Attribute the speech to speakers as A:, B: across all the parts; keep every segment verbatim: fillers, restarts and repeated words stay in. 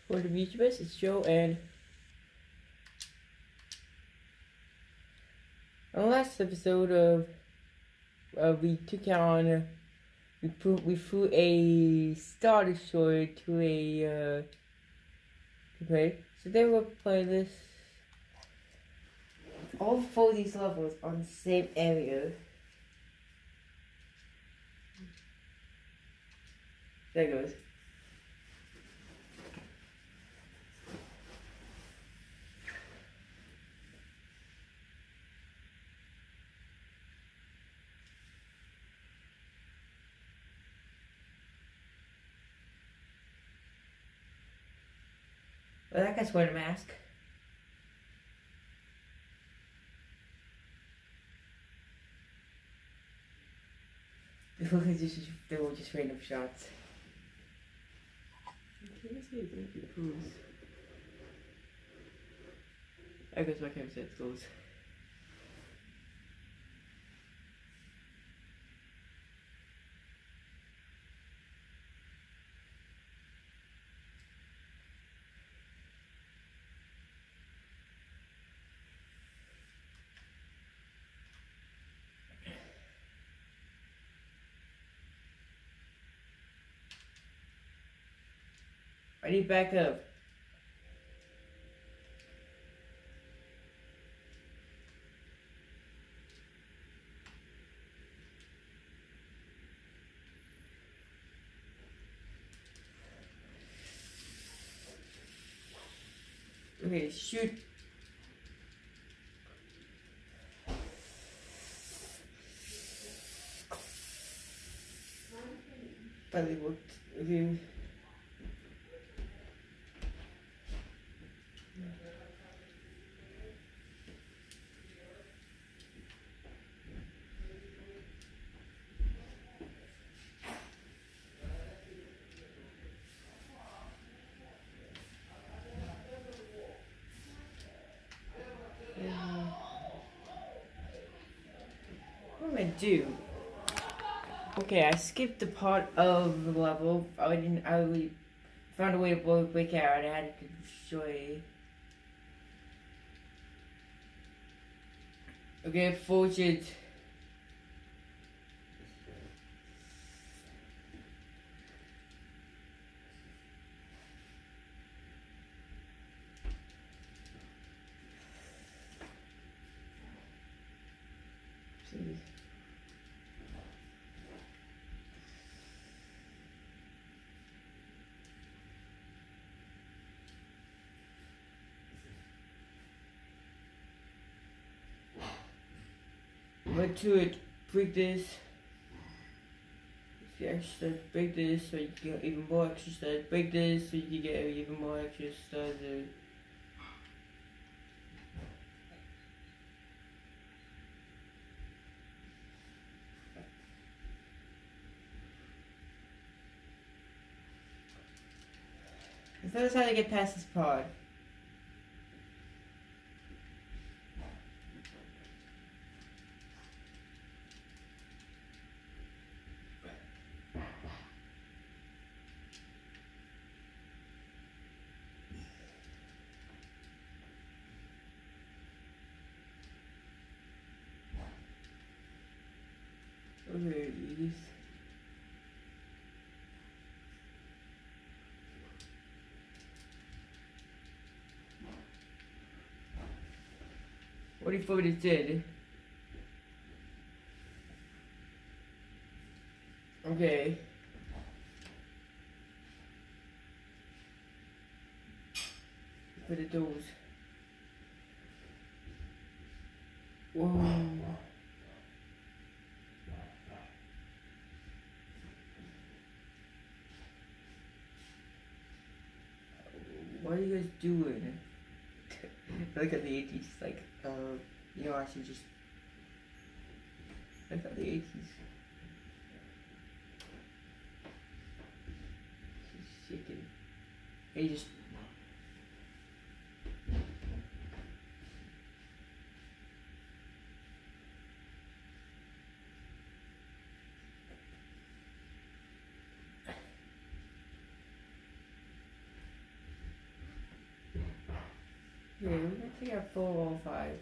A: For the VTubers, it's Joe, and on the last episode of uh, we took on we put we flew a Star Destroyer to a uh, to play. So they will play this all four of these levels on the same area. There it goes. Well, that guy's wearing a mask. They were just, they were just random shots. I can't see it, don't you, please. There goes my camera set goes. I need backup. Okay, shoot. Finally worked. Okay. What am I do? Okay, I skipped the part of the level. I didn't. I really found a way to blow break out. I had to destroy. Okay, fortune. Went to it, break this. If you extra studs, break this so you can get even more extra studs. Break this so you can get even more extra studs. So that's how to get past this pod. Okay, these. What do you thought it did? Okay. Put it those. Whoa. What are you guys doing? Look at the eighties, like, uh, you know, I should just look at the eighties. She's shaking. Hey, just. Yeah, we're gonna take out four all five.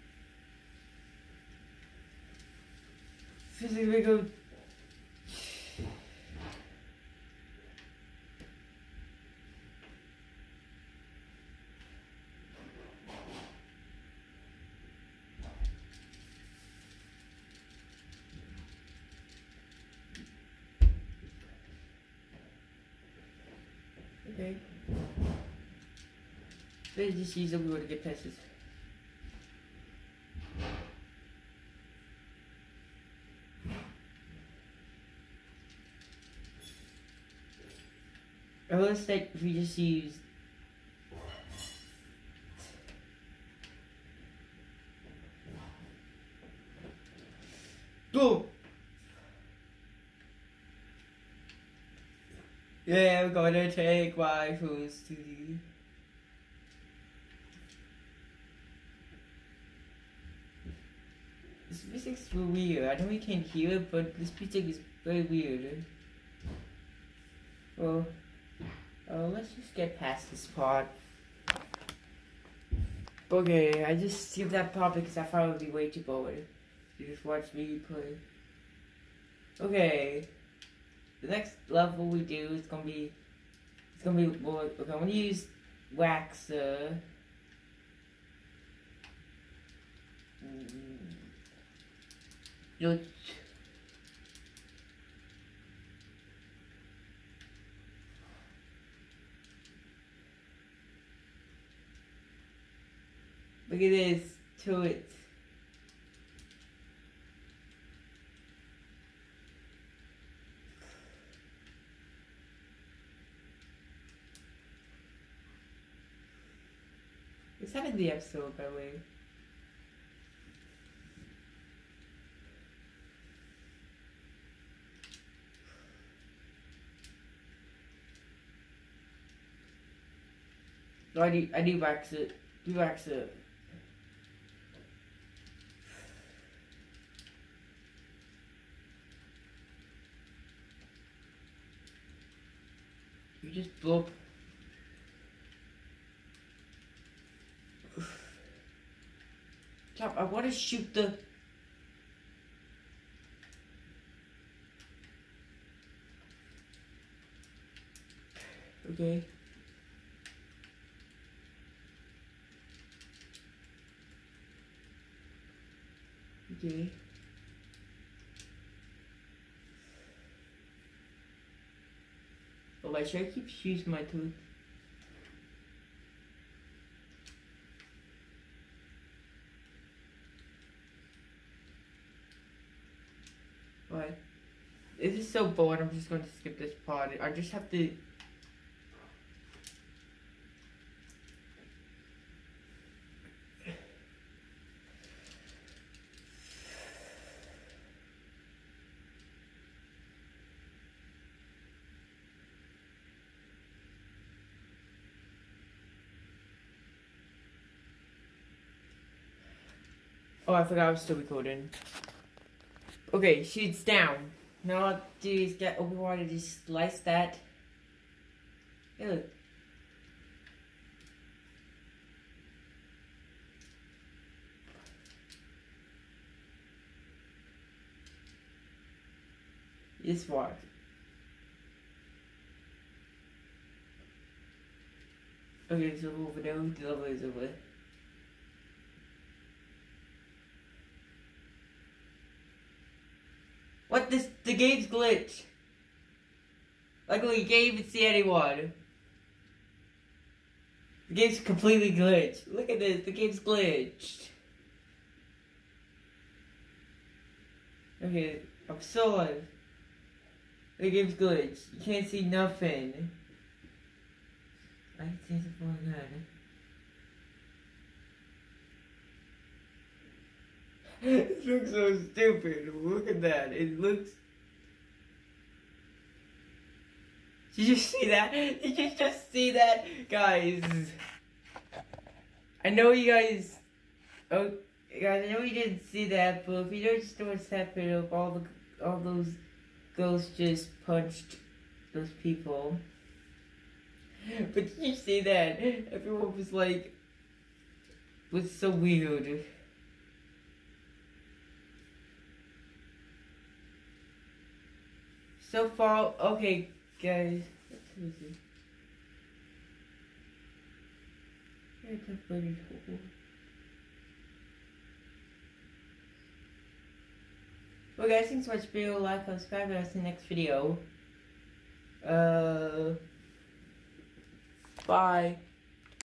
A: Physically we go. Okay. Let's just use them to get passes. Or let's say if we just use boom. Yeah, I'm gonna take my food to the This music's so weird. I know we can't hear it, but this music is very weird. Well, uh, let's just get past this part. Okay, I just skipped that part because I thought it would be way too boring to just watch me play. Okay, the next level we do is gonna be, it's gonna be, well, okay, I'm gonna use wax, uh, Look at this, to it. Let's have the episode, by the way. No, I do, I do wax it. Do wax it. You just blow up. Stop, I want to shoot the... Okay. Okay. Oh, I should keep using my tooth. What? This is so bored, I'm just going to skip this part. I just have to... Oh, I forgot I was still recording. Okay, shoots down. Now all I have to do is get Obi-Wan to just slice that. Hey, look. This what? Okay, so over there, the level is over. What this? The game's glitched. Luckily, you can't even see anyone. The game's completely glitched. Look at this. The game's glitched. Okay, I'm still alive. The game's glitched. You can't see nothing. I can see something good. It looks so stupid. Look at that. It looks... Did you see that? Did you just see that? Guys. I know you guys... Oh, guys, I know you didn't see that, but if you don't just know what's happening, all the all those ghosts just punched those people. But did you see that? Everyone was like... was so weird. So far, okay, guys. Let's see. It's a pretty cool. Well, guys, thanks so much for your like, subscribe, and I'll see you in the next video. Uh, bye.